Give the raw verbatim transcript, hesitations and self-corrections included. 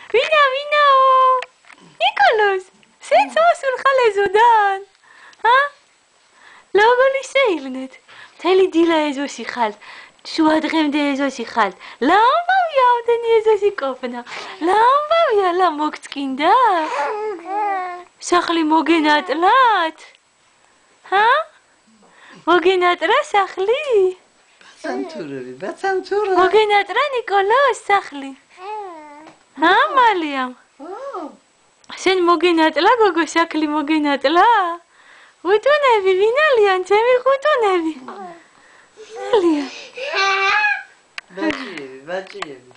ვინა ვინაო ნიკოლოზ სეცავსულ ხალეზოდან ჰა ლოგოლი შეივნეთ მთელი დილა ეზოში ხალ შუა დღემდე ეზოში ხალ ლამბავია ამდენი ეზოში ყოფნა ლამბავია ლა მოგწკინდა სახლი მოგენატლათ ჰა მოგენატრა სახლი ბაცანთურები ბაცანთურა მოგენატრა ნიკოლოზ სახლი ჰა მალიამ შენ მოგენატლა გოგო სახლი მოგენატლა ხუთუნები ვინალიან ჩემი ხუთუნები ვინალიან ბაჭიები ბაჭიები